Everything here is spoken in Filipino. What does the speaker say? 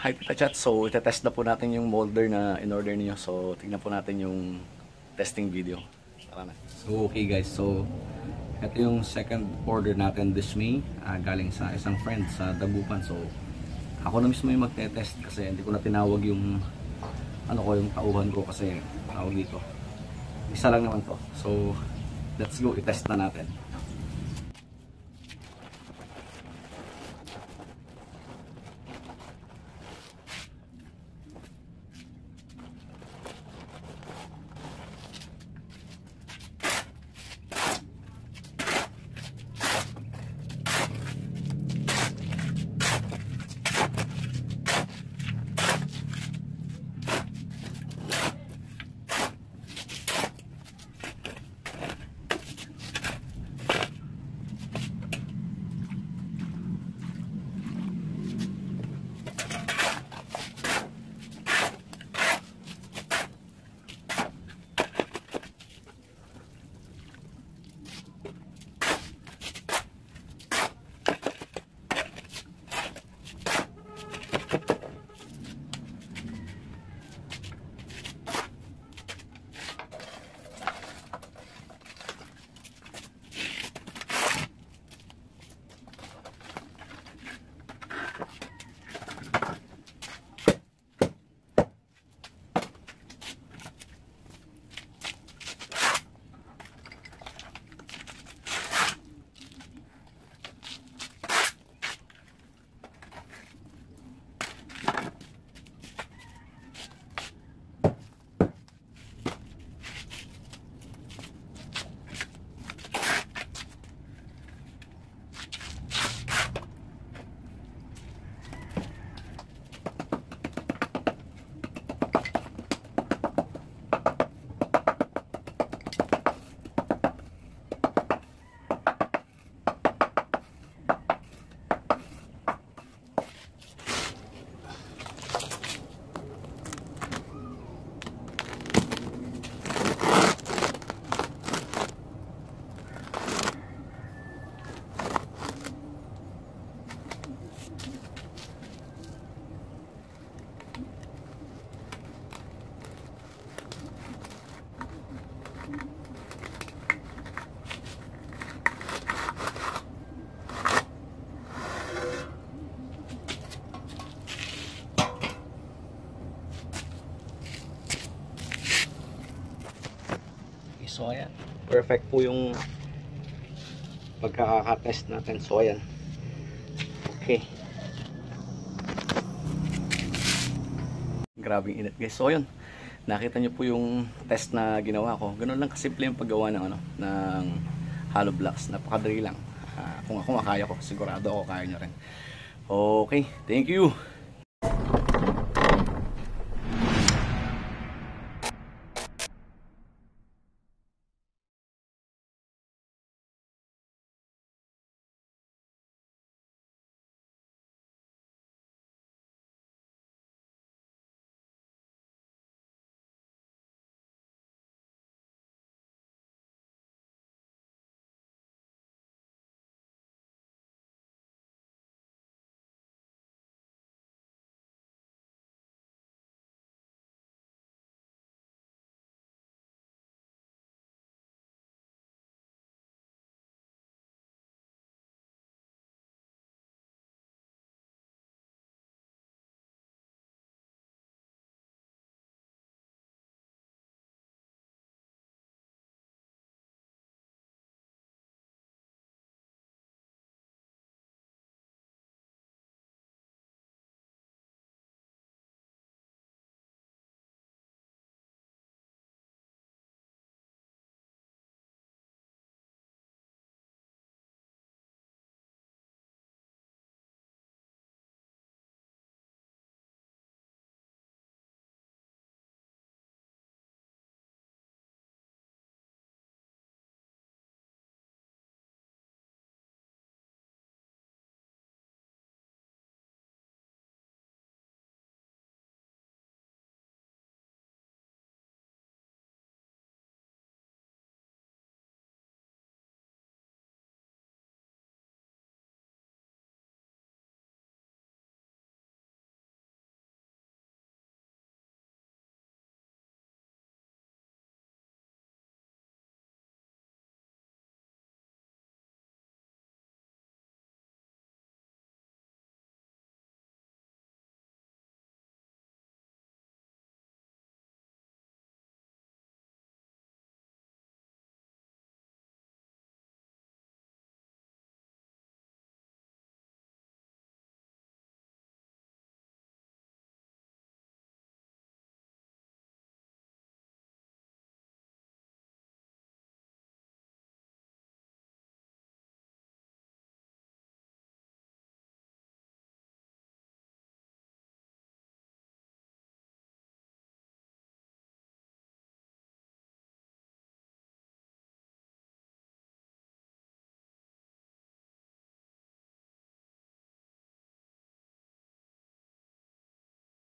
Hi Tita Chat, so itetest na po natin yung molder na in-order niyo. So tignan po natin yung testing video. Tara na. So okay guys, so ito yung second order natin this May, galing sa isang friend sa Dagupan. So ako na mismo yung magte-test kasi hindi ko na tinawag yung yung tauhan ko kasi tawag dito. Isa lang naman to. So let's go, i-test na natin. So ayan, perfect po yung pagkakatest natin. So ayan, okay, grabing init guys. So ayan, nakita nyo po yung test na ginawa ko. Ganun lang kasimple yung paggawa ng ng hollow blocks. Napakadali lang. Kung ako makaya ko, sigurado ako kaya nyo rin. Okay, thank you.